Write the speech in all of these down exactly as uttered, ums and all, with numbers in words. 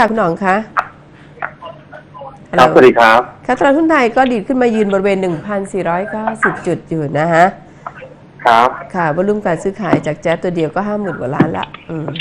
ค่ะคุณหนองคะครับสวัสดีครับค่ะตลาดหุ้นไทยก็ดีดขึ้นมายืนบริเวณ หนึ่งพันสี่ร้อยเก้าสิบ จุดอยู่นะฮะครับค่ะวอลุ่มการซื้อขายจากแจ๊สตัวเดียวก็ ห้าหมื่น กว่าล้านละอืม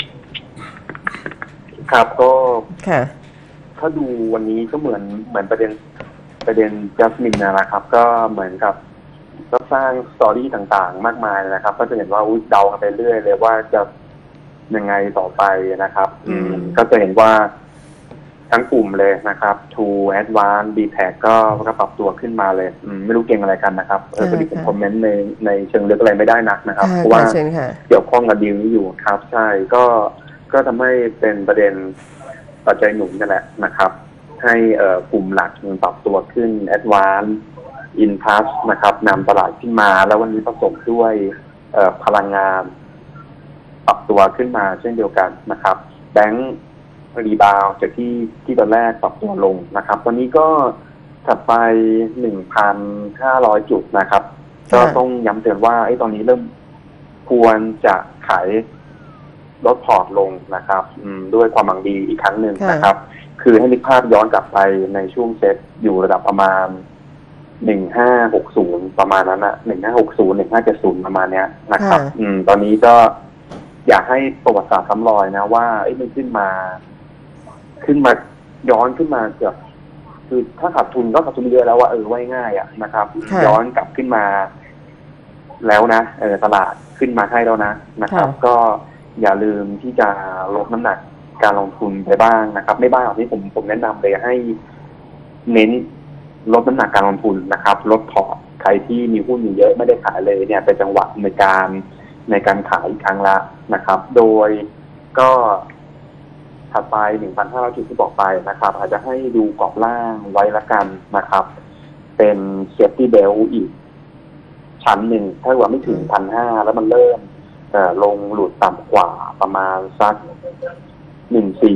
ครับก็ค่ะถ้าดูวันนี้ก็เหมือนเหมือนประเด็นประเด็นจัสมินนะครับ ก็เหมือนกับก็สร้างสตอรี่ต่างๆมากมายนะครับ ก็จะเห็นว่าอุ้ยเดากันไปเรื่อยเลยว่าจะยังไงต่อไปนะครับ อืมก็จะเห็นว่าทั้งกลุ่มเลยนะครับ True Advance ดี แท็ก ก็ก็ปรับตัวขึ้นมาเลยอืมไม่รู้เก่งอะไรกันนะครับเออพอดีผมคอมเมนต์ในในเชิงลึกอะไรไม่ได้นักนะครับเพราะว่าเกี่ยวข้องกับดีลนี้อยู่ครับใช่ก็ก็ทำให้เป็นประเด็นปัจจัยหนุนนั่นแหละนะครับให้เอ่อกลุ่มหลักปรับตัวขึ้น Advance Inplus นะครับนำตลาดขึ้นมาแล้ววันนี้ประกบด้วยเอ่อพลังงานปรับตัวขึ้นมาเช่นเดียวกันนะครับแบงก์รีบาวจากที่ที่ตอนแรกปรับตัวลงนะครับตอนนี้ก็ถัดไป หนึ่งพันห้าร้อย จุดนะครับก็ต้องย้ำเตือนว่าไอ้ตอนนี้เริ่มควรจะขายลดพอร์ตลงนะครับด้วยความหวังดีอีกครั้งหนึ่งนะครับคือให้นึกภาพย้อนกลับไปในช่วงเซ็ตอยู่ระดับประมาณหนึ่งห้าหกศูนย์ประมาณนั้นนะหนึ่งห้าหกศูนย์ หนึ่งห้าเจ็ดศูนย์ประมาณเนี้ยนะครับอืมตอนนี้ก็อยากให้ประวัติศาสตร์ซ้ำรอยนะว่าไอ้มันขึ้นมาขึ้นมาย้อนขึ้นมาเกือบคือถ้าขาดทุนก็ขาดทุนเยอะแล้วว่าเออว่าง่ายอ่ะนะครับย้อนกลับขึ้นมาแล้วนะเออตลาดขึ้นมาให้แล้วนะนะครับก็อย่าลืมที่จะลดน้ำหนักการลงทุนไปบ้างนะครับไม่บ้างที่ผมผมแนะนำเลยให้เน้นลดน้ำหนักการลงทุนนะครับลดพอร์ตใครที่มีหุ้นอยู่เยอะไม่ได้ขายเลยเนี่ยเป็นจังหวะในการในการขายอีกครั้งละนะครับโดยก็ถัดไป หนึ่งพันห้าร้อย จุดที่บอกไปนะครับอาจจะให้ดูกรอบล่างไว้ละกันนะครับเป็นเซฟตี้เบลอีกชั้นหนึ่งถ้าว่าไม่ถึง หนึ่งพันห้าร้อย แล้วมันเริ่มเอ่อลงหลุดต่ำกว่าประมาณสักหนึ่งสี่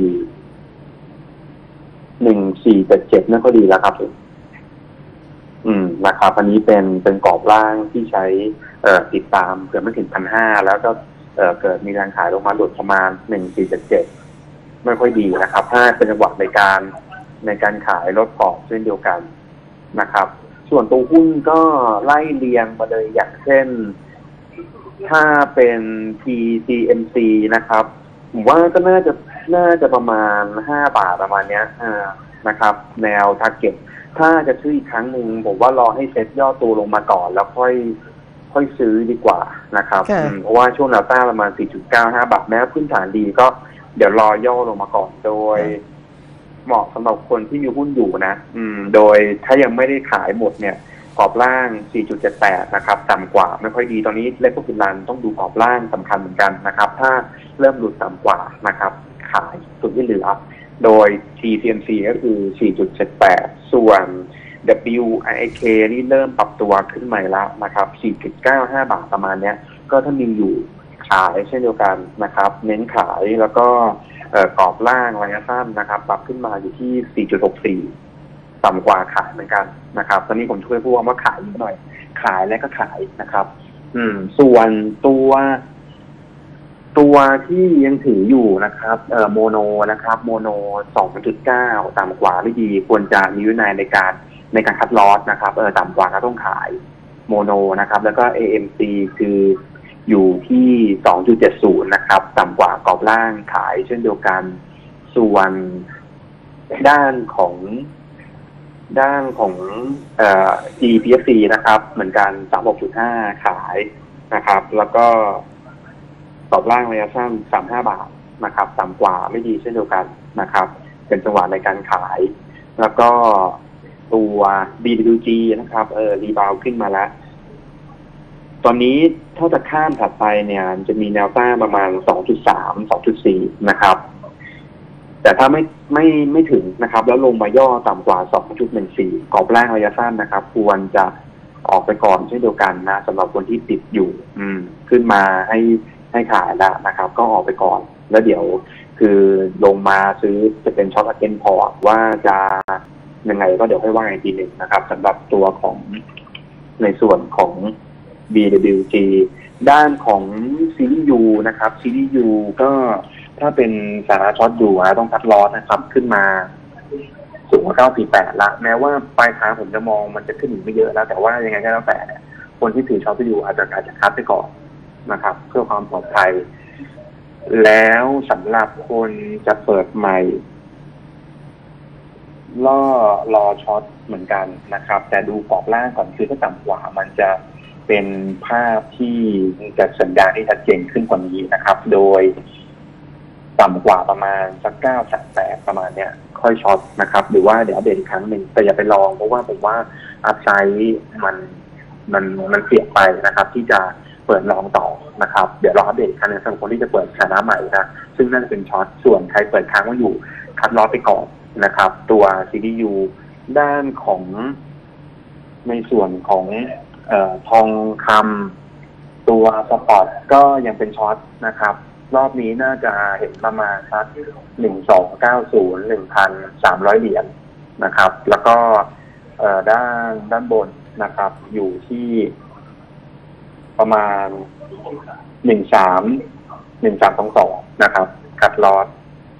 หนึ่งสี่เจ็ดเจ็ดนั่นก็ดีแล้วครับอืมนะครับอันนี้เป็นเป็นกรอบล่างที่ใช้เอ่อติดตามเกิดไม่ถึง หนึ่งพันห้าร้อย แล้วก็เอ่อเกิดมีการขายลงมาหลุดประมาณหนึ่งสี่เจ็ดเจ็ดไม่ค่อยดีนะครับถ้าเป็นจังหวะในการในการขายลดพอร์ตเช่นเดียวกันนะครับส่วนตัวหุ้นก็ไล่เรียงมาเลยอย่างเช่นถ้าเป็น ที ซี เอ็ม ซี นะครับผมว่าก็น่าจะน่าจะประมาณห้าบาทประมาณเนี้ยอ่านะครับแนวทาร์เก็ตถ้าจะซื้ออีกครั้งหนึ่งผมว่ารอให้เซ็ตย่อตัวลงมาก่อนแล้วค่อยค่อยซื้อดีกว่านะครับเพราะว่าช่วงแนวต้านประมาณ สี่จุดเก้าห้า บาทแม้พื้นฐานดีก็เดี๋ยวรอย่อลงมาก่อนโดยเหมาะสำหรับคนที่มีหุ้นอยู่นะอืมโดยถ้ายังไม่ได้ขายหมดเนี่ยกรอบล่าง สี่จุดเจ็ดแปด นะครับต่ำกว่าไม่ค่อยดีตอนนี้เลขพวกกินรันต้องดูกรอบล่างสำคัญเหมือนกันนะครับถ้าเริ่มหลุดต่ำกว่านะครับขายส่วนที่เหลือโดย ที ซี เอ็ม ซี ก็คือ สี่จุดเจ็ดแปด ส่วน ดับเบิลยู ไอ เค นี่เริ่มปรับตัวขึ้นใหม่แล้วนะครับ สี่จุดเก้าห้า บาทประมาณเนี้ยก็ถ้ามีอยู่ขายเช่นเดียวกันนะครับเน้นขายแล้วก็กรอบล่างระยะสั้นนะครับปรับขึ้นมาอยู่ที่ สี่จุดหกสี่ ต่ำกว่าขายเหมือนกันนะครับตอนนี้ผมช่วยพูดว่าขายนิดหน่อยขายและก็ขายนะครับอืมส่วนตัวตัวที่ยังถืออยู่นะครับเอ่อโมโนนะครับโมโน สองจุดเก้า ต่ำกว่าไม่ดีควรจะมีวินัยในการในการคัดลอสนะครับเออต่ำกว่าก็ต้องขายโมโนนะครับแล้วก็ เอ เอ็ม ซี คืออยู่ที่ สองจุดเจ็ดศูนย์ นะครับต่ำกว่ากรอบล่างขายเช่นเดียวกันส่วนด้านของด้านของเอ่อ จี พี เอฟ ซี นะครับเหมือนกัน สามสิบหกจุดห้า ขายนะครับแล้วก็กรอบล่างระยะสั้นสามสิบห้าบาทนะครับต่ำกว่าไม่ดีเช่นเดียวกันนะครับเป็นจังหวะในการขายแล้วก็ตัว บี ดับเบิลยู จี นะครับเออรีบาวขึ้นมาแล้วตอนนี้ถ้าจะข้ามถัดไปเนี่ยจะมีแนวต้านประมาณ สองจุดสาม สองจุดสี่ นะครับแต่ถ้าไม่ไม่ไม่ถึงนะครับแล้วลงมาย่อต่ำกว่า สองจุดหนึ่งสี่ กรอบล่างระยะสั้นนะครับควรจะออกไปก่อนเช่นเดียวกันนะสำหรับคนที่ติดอยู่อืมขึ้นมาให้ให้ขายแล้วนะครับก็ออกไปก่อนแล้วเดี๋ยวคือลงมาซื้อจะเป็นช็อตเก็นพอร์ตว่าจะยังไงก็เดี๋ยวให้ว่าอีกทีหนึ่งนะครับสำหรับตัวของในส่วนของ บี ดับเบิลยู จี ด้านของ ซี ดี ยู นะครับ ซี ดี ยู ก็ถ้าเป็นสาระช็อตอยู่นะต้องคัดลอสนะครับขึ้นมาสูงกว่าเก้าสี่แปดละแม้ว่าปลายทางผมจะมองมันจะขึ้นอีกไม่เยอะแล้วแต่ว่ายังไงก็แล้วแต่เนี่ยคนที่ถือช็อตอยู่อาจจะอาจจะคัดไปก่อนนะครับเพื่อความปลอดภัยแล้วสำหรับคนจะเปิดใหม่ล่อรอช็อตเหมือนกันนะครับแต่ดูกรอบล่างก่อนคือถ้าต่ำกว่ามันจะเป็นภาพที่จะสัญญาณที่ชัดเจนขึ้นกว่านี้นะครับ โดยต่ำกว่าประมาณสักเก้าสักแปดประมาณเนี้ยค่อยช็อตนะครับหรือว่าเดี๋ยวอัปเดตอีกครั้งหนึ่งแต่อย่าไปลองเพราะว่าผมว่าอัพไซด์มันมันมันเสี่ยงไปนะครับ ที่จะเปิดลองต่อนะครับเดี๋ยวรออัปเดตอีกครั้งหนึ่งสำหรับคนที่จะเปิดชนะใหม่นะซึ่งน่าจะเป็นช็อตส่วนใครเปิดค้างไว้อยู่คัดลอสไปก่อนนะครับตัว ซี ดี ยู ด้านของในส่วนของเอ่อทองคำตัวสปอร์ตก็ยังเป็นช็อตนะครับรอบนี้น่าจะเห็นประมาณสักหนึ่งสองเก้าศูนย์หนึ่งพันสามร้อยเหรียญนะครับแล้วก็เอ่อด้านด้านบนนะครับอยู่ที่ประมาณหนึ่งสามหนึ่งสามสองสองนะครับคัดลอส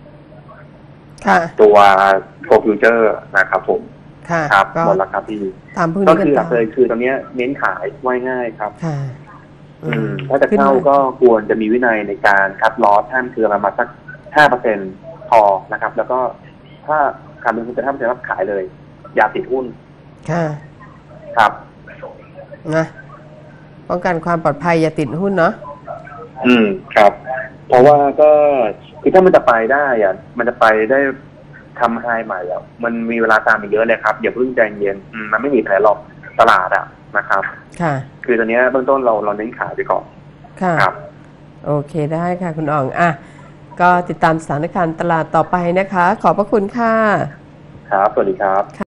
ตัวโฟฟิวเจอร์นะครับผมครับหมดแล้วครับพี่ก็คือหลักเลยคือตอนนี้เน้นขายไว้ง่ายครับอืมถ้าจะเข้าก็ควรจะมีวินัยในการคัดลอสท่านคือประมาณสักห้าเปอร์เซ็นต์พอนะครับแล้วก็ถ้าการลงทุนจะห้าเปอร์เซ็นต์รับขายเลยอย่าติดหุ้นค่ะครับนะป้องกันความปลอดภัยอย่าติดหุ้นเนาะอืมครับเพราะว่าก็คือถ้ามันจะไปได้อ่ะมันจะไปได้ทำไฮใหม่อ่ะมันมีเวลาตามอีกเยอะเลยครับอย่าเพิ่งใจเย็นมันไม่มีแผลหรอกตลาดอ่ะนะครับค่ะคือตอนนี้เบื้องต้นเราเราเน้นขายไปก่อนค่ะครับโอเคได้ค่ะคุณอ๋องอ่ะก็ติดตามสถานการณ์ตลาดต่อไปนะคะขอบพระคุณค่ะครับสวัสดีครับ